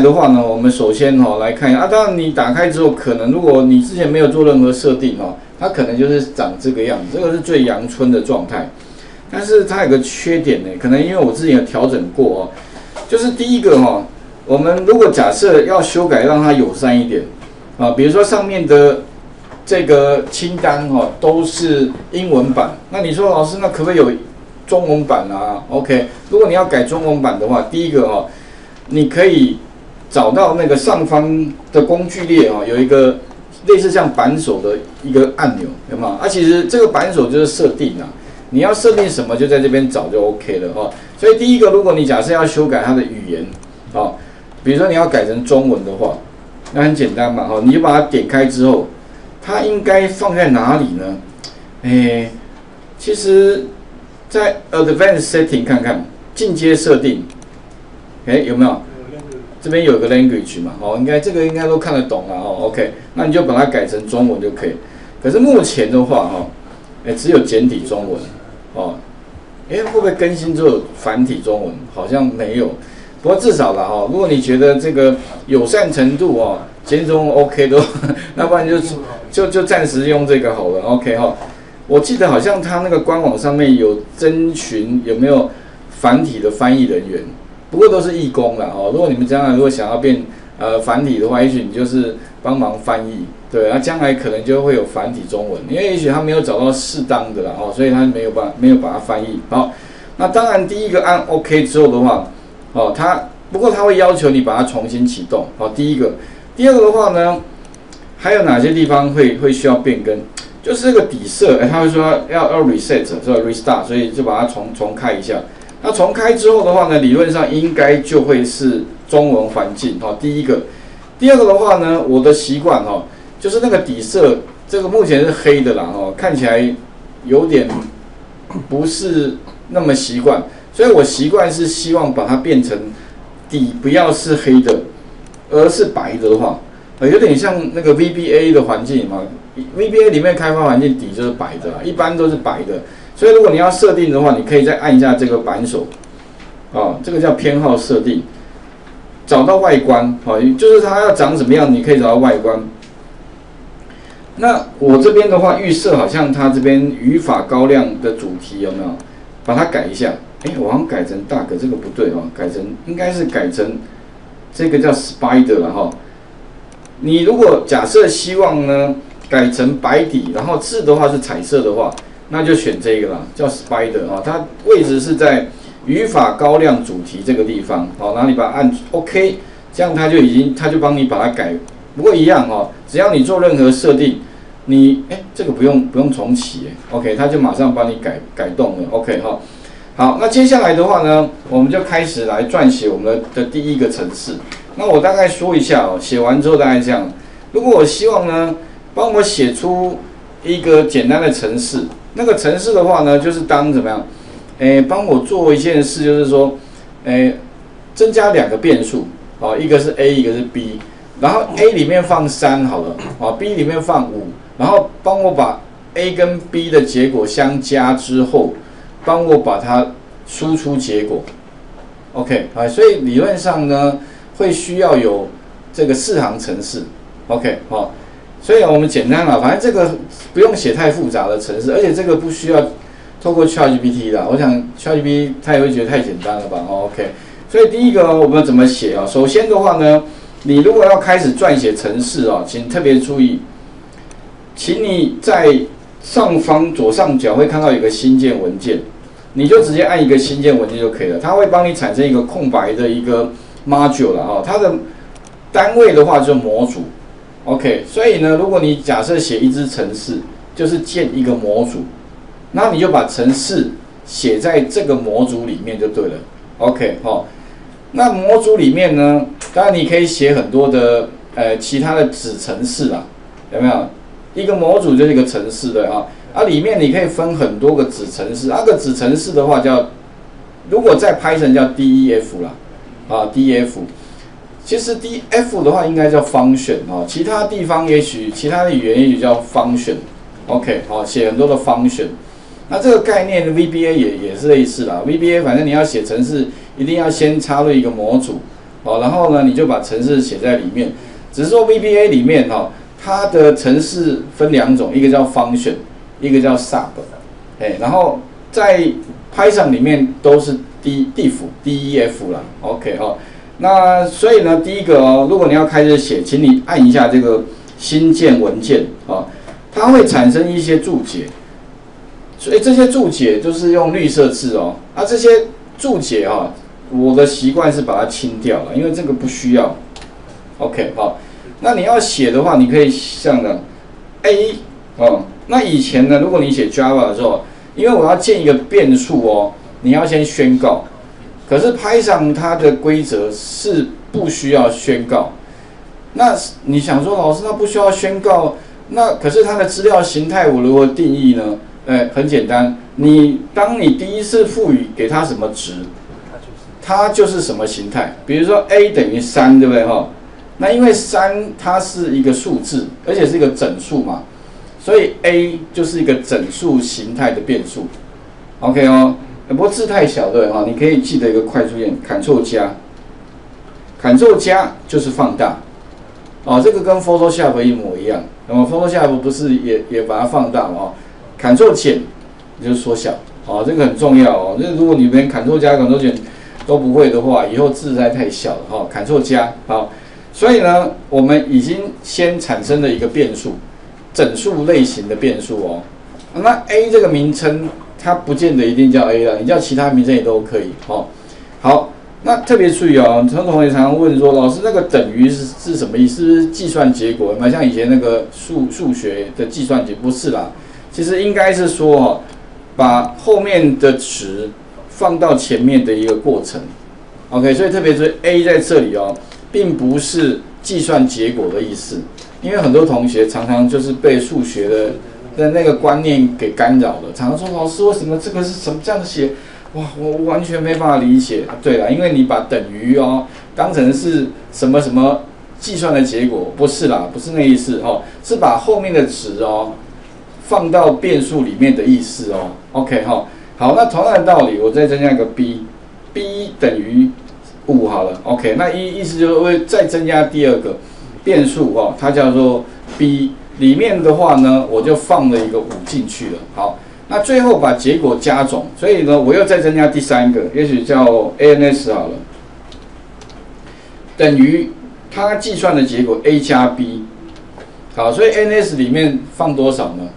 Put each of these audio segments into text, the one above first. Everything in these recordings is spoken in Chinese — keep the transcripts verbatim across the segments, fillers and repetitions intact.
的话呢，我们首先哈、哦、来看一下啊，当然你打开之后，可能如果你之前没有做任何设定哦，它可能就是长这个样子，这个是最阳春的状态。但是它有个缺点呢，可能因为我之前有调整过哦，就是第一个哈、哦，我们如果假设要修改让它友善一点啊，比如说上面的这个清单哈、哦、都是英文版，那你说老师那可不可以有中文版啊 ？OK， 如果你要改中文版的话，第一个哈、哦，你可以找到那个上方的工具列啊、哦，有一个类似像扳手的一个按钮，有没有？啊，其实这个扳手就是设定啊。你要设定什么，就在这边找就 OK 了哦。所以第一个，如果你假设要修改它的语言，哦，比如说你要改成中文的话，那很简单嘛，哦，你就把它点开之后，它应该放在哪里呢？诶，其实，在 Advanced Setting 看看进阶设定，诶，有没有？这边有个 language 嘛，哦，应该这个应该都看得懂了哦。OK， 那你就把它改成中文就可以。可是目前的话，哦，诶，只有简体中文。哦，哎，会不会更新之后繁体中文？好像没有，不过至少啦哈，如果你觉得这个友善程度哦，简体中文 OK 的，那不然就就就暂时用这个好了 ，OK 哈。我记得好像他那个官网上面有征询有没有繁体的翻译人员，不过都是义工啦哦。如果你们将来如果想要变呃繁体的话，也许你就是帮忙翻译。对，那将来可能就会有繁体中文，因为也许他没有找到适当的啦，哦，所以他没有把没有把它翻译好。那当然，第一个按 OK 之后的话，哦，他不过他会要求你把它重新启动，好，第一个，第二个的话呢，还有哪些地方会会需要变更？就是这个底色，哎，他会说要要 reset， 所以 restart， 所以就把它重重开一下。那重开之后的话呢，理论上应该就会是中文环境，好，第一个，第二个的话呢，我的习惯哈。就是那个底色，这个目前是黑的啦，哦，看起来有点不是那么习惯，所以我习惯是希望把它变成底不要是黑的，而是白的话，呃，有点像那个 V B A 的环境嘛 ，V B A 里面开发环境底就是白的，一般都是白的，所以如果你要设定的话，你可以再按一下这个扳手，啊，这个叫偏好设定，找到外观，好，就是它要长什么样，你可以找到外观。那我这边的话，预设好像它这边语法高亮的主题有没有？把它改一下。哎，我好像改成大个，这个不对哦，改成应该是改成这个叫 Spider 了哈。你如果假设希望呢改成白底，然后字的话是彩色的话，那就选这个啦，叫 Spider 哈。它位置是在语法高亮主题这个地方，好，然后你把它按 OK， 这样它就已经它就帮你把它改。不过一样哦，只要你做任何设定，你哎这个不用不用重启哎 ，OK， 它就马上帮你改改动了 ，OK 哈。好，那接下来的话呢，我们就开始来撰写我们的的第一个程式。那我大概说一下哦，写完之后大概这样。如果我希望呢，帮我写出一个简单的程式，那个程式的话呢，就是当怎么样？哎，帮我做一件事，就是说，哎，增加两个变数，哦，一个是 A， 一个是 B。然后 A 里面放三好了，啊 ，B 里面放五，然后帮我把 A 跟 B 的结果相加之后，帮我把它输出结果 ，OK， 啊，所以理论上呢，会需要有这个四行程式 ，OK， 好，所以我们简单了，反正这个不用写太复杂的程式，而且这个不需要透过 ChatGPT 啦，我想 ChatGPT 它也会觉得太简单了吧，哦 ，OK， 所以第一个我们怎么写啊？首先的话呢。你如果要开始撰写程式哦，请特别注意，请你在上方左上角会看到有个新建文件，你就直接按一个新建文件就可以了，它会帮你产生一个空白的一个 module 了哈，它的单位的话就是模组 ，OK， 所以呢，如果你假设写一支程式，就是建一个模组，那你就把程式写在这个模组里面就对了 ，OK 哈。那模组里面呢，当然你可以写很多的呃其他的子程式啦，有没有？一个模组就是一个程式的啊，啊里面你可以分很多个子程式，那个子程式的话叫，如果在 Python 叫 D E F 啦，啊 D E F， 其实 D F 的话应该叫 function 啊，其他地方也许其他的语言也许叫 function，OK， 好，写很多的 function。那这个概念 V B A 也也是类似啦 ，V B A 反正你要写程式，一定要先插入一个模组， 哦，然后呢，你就把程式写在里面。只是说 V B A 里面哈、哦，它的程式分两种，一个叫 function， 一个叫 sub， 哎，然后在 Python 里面都是 D diff D E F 啦 ，OK 哈、哦。那所以呢，第一个哦，如果你要开始写，请你按一下这个新建文件啊、哦，它会产生一些注解，所以这些注解就是用绿色字哦，啊，这些注解哈、哦，我的习惯是把它清掉了，因为这个不需要。OK 好，那你要写的话，你可以像的 A 哦。那以前呢，如果你写 Java 的时候，因为我要建一个变数哦，你要先宣告。可是 Python 它的规则是不需要宣告。那你想说，老师，那不需要宣告，那可是它的资料形态我如何定义呢？呃，很简单，你当你第一次赋予给它什么值，它就是什么形态。比如说 A 等于三，对不对哈？那因为三它是一个数字，而且是一个整数嘛，所以 A 就是一个整数形态的变数。OK 哦，不过字太小对哈，你可以记得一个快速键 ，Ctrl 加 ，Ctrl 加就是放大。哦，这个跟 Photoshop 一模一样。那么 Photoshop 不是也也把它放大嘛？哦 ，Ctrl 减就是缩小。哦，这个很重要哦。那如果你连 Ctrl 加 Ctrl 减都不会的话，以后字实在太小了哈。Ctrl 加好。所以呢，我们已经先产生了一个变数，整数类型的变数哦。那 A 这个名称，它不见得一定叫 A 了，你叫其他名称也都可以哦。好，那特别注意哦，很多同学常常问说，老师那个等于是是什么意思？是计算结果吗？像以前那个数数学的计算结果不是啦，其实应该是说哦，把后面的值放到前面的一个过程。OK， 所以特别注意 A 在这里哦。并不是计算结果的意思，因为很多同学常常就是被数学的的那个观念给干扰了，常常说老师为什么这个是什么这样写？哇，我完全没办法理解。对了，因为你把等于哦当成是什么什么计算的结果，不是啦，不是那意思哦，是把后面的值哦放到变数里面的意思哦。OK 哈、哦，好，那同样的道理，我再增加一个 b，b 等于五好了 ，OK， 那意意思就是会再增加第二个变数哦，它叫做 b， 里面的话呢，我就放了一个五进去了。好，那最后把结果加总，所以呢，我又再增加第三个，也许叫 A N S 好了，等于它计算的结果 A 加 B。好，所以 A N S 里面放多少呢？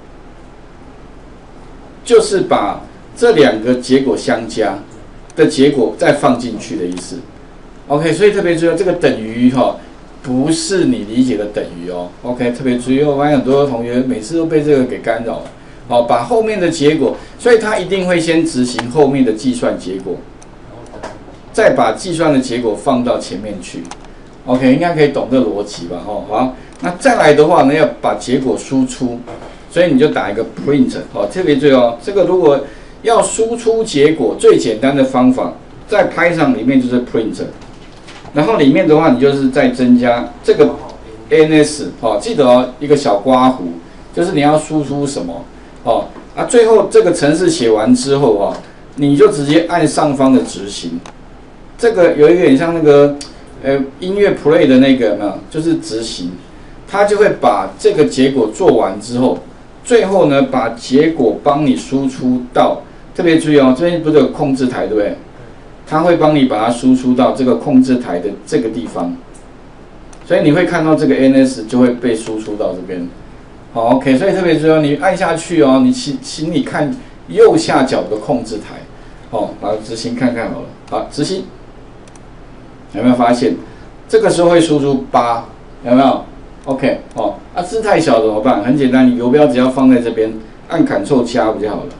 就是把这两个结果相加的结果再放进去的意思。OK， 所以特别注意这个等于哈、哦，不是你理解的等于哦。OK， 特别注意，我发现很多同学每次都被这个给干扰了。好，把后面的结果，所以他一定会先执行后面的计算结果，再把计算的结果放到前面去。OK， 应该可以懂这逻辑吧？哦，好，那再来的话呢，要把结果输出，所以你就打一个 print。好，特别注意哦，这个如果要输出结果，最简单的方法在 Python 里面就是 print， 然后里面的话你就是再增加这个 A N S， 哦，记得哦，一个小括弧，就是你要输出什么哦，啊，最后这个程式写完之后啊、哦，你就直接按上方的执行，这个有一点像那个呃音乐 play 的那个有没有？就是执行，它就会把这个结果做完之后，最后呢把结果帮你输出到。特别注意哦，这边不是有控制台对不对？它会帮你把它输出到这个控制台的这个地方，所以你会看到这个 A N S 就会被输出到这边。好 ，OK， 所以特别注意哦，你按下去哦，你请请你看右下角的控制台，哦，然后执行看看好了。好，执行，有没有发现？这个时候会输出八，有没有 ？OK， 哦，啊字太小怎么办？很简单，你游标只要放在这边，按 Ctrl 加不就好了？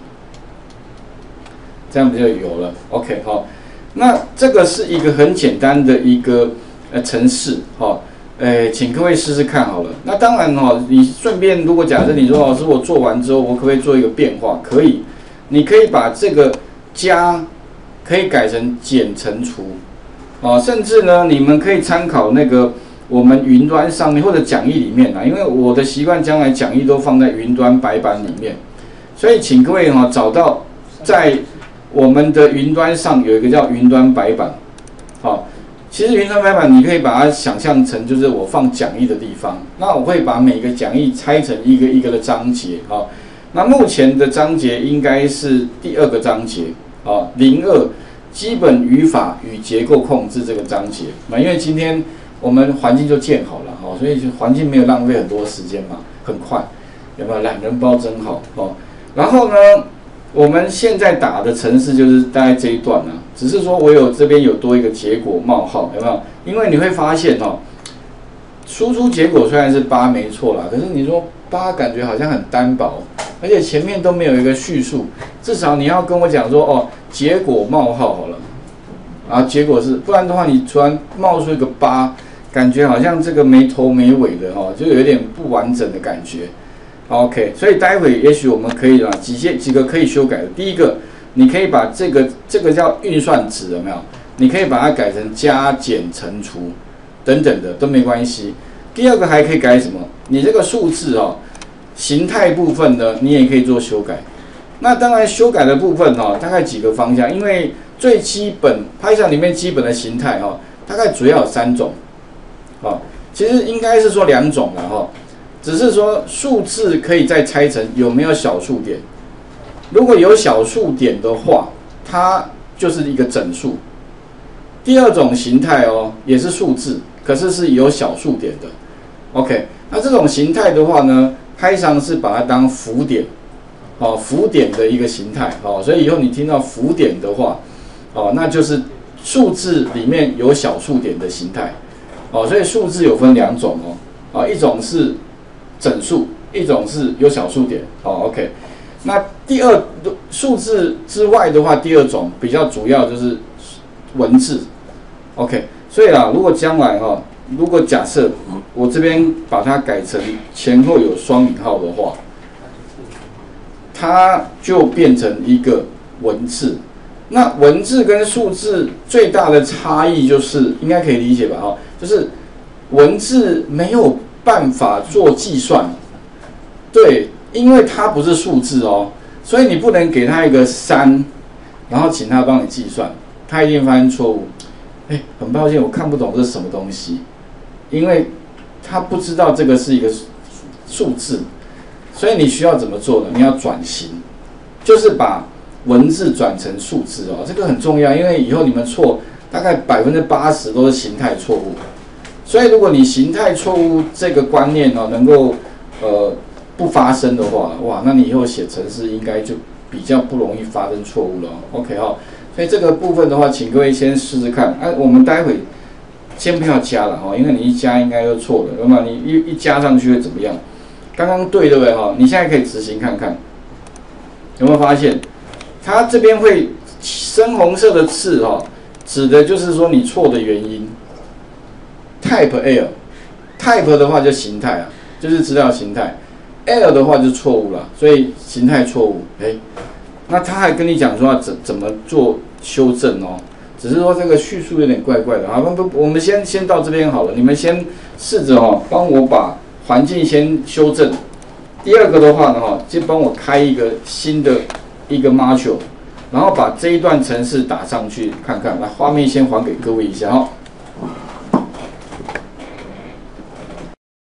这样不就有了 ？OK， 好，那这个是一个很简单的一个呃程式，好，呃，请各位试试看好了。那当然哦，你顺便如果假设你说老师我做完之后，我可不可以做一个变化？可以，你可以把这个加可以改成减乘除，哦，甚至呢，你们可以参考那个我们云端上面或者讲义里面啊，因为我的习惯将来讲义都放在云端白板里面，所以请各位哈、哦、找到在我们的云端上有一个叫云端白板，好， 其实云端排版你可以把它想象成就是我放讲义的地方，那我会把每个讲义拆成一个一个的章节啊。那目前的章节应该是第二个章节啊，零二基本语法与结构控制这个章节。那因为今天我们环境就建好了哈，所以环境没有浪费很多时间嘛，很快，有没有？懒人包真好哦。然后呢，我们现在打的程式就是大概这一段啊，只是说我有这边有多一个结果冒号，有没有？因为你会发现哦，输出结果虽然是八没错啦，可是你说八感觉好像很单薄，而且前面都没有一个叙述，至少你要跟我讲说哦，结果冒号好了，然后结果是，不然的话你突然冒出一个八，感觉好像这个没头没尾的哦，就有点不完整的感觉。OK， 所以待会也许我们可以啊几些几个可以修改的。第一个，你可以把这个这个叫运算值有没有？你可以把它改成加减乘除等等的都没关系。第二个还可以改什么？你这个数字哦，形态部分呢，你也可以做修改。那当然修改的部分哦，大概几个方向，因为最基本 Python 里面基本的形态哦，大概主要有三种。哦，其实应该是说两种了哈。哦，只是说数字可以再拆成有没有小数点，如果有小数点的话，它就是一个整数。第二种形态哦，也是数字，可是是有小数点的。OK， 那这种形态的话呢，Python是把它当浮点，哦，浮点的一个形态哦，所以以后你听到浮点的话，哦，那就是数字里面有小数点的形态，哦，所以数字有分两种哦，啊，一种是整数，一种是有小数点，哦 ，OK。那第二数字之外的话，第二种比较主要就是文字 ，OK。所以啊，如果将来哈、哦，如果假设我这边把它改成前后有双引号的话，它就变成一个文字。那文字跟数字最大的差异就是，应该可以理解吧？哈，就是文字没有办法做计算，对。因为它不是数字哦，所以你不能给它一个三，然后请它帮你计算，它一定发现错误。哎，很抱歉，我看不懂这是什么东西，因为它不知道这个是一个数字，所以你需要怎么做呢？你要转型，就是把文字转成数字哦，这个很重要，因为以后你们错大概百分之八十都是形态错误，所以如果你形态错误这个观念哦能够呃。不发生的话，哇，那你以后写程式应该就比较不容易发生错误了。OK 哈，所以这个部分的话，请各位先试试看。啊，我们待会先不要加了哈，因为你一加应该就错了，那么你一一加上去会怎么样？刚刚对对不对哈？你现在可以执行看看，有没有发现？它这边会深红色的刺哈，指的就是说你错的原因。Type error，type 的话就形态啊，就是资料形态。error 的话就错误了，所以形态错误。哎，那他还跟你讲说要怎怎么做修正哦，只是说这个叙述有点怪怪的。好，不，我们先先到这边好了，你们先试着哦，帮我把环境先修正。第二个的话呢，哈，就帮我开一个新的一个 module， 然后把这一段程式打上去看看。来，画面先还给各位一下哈。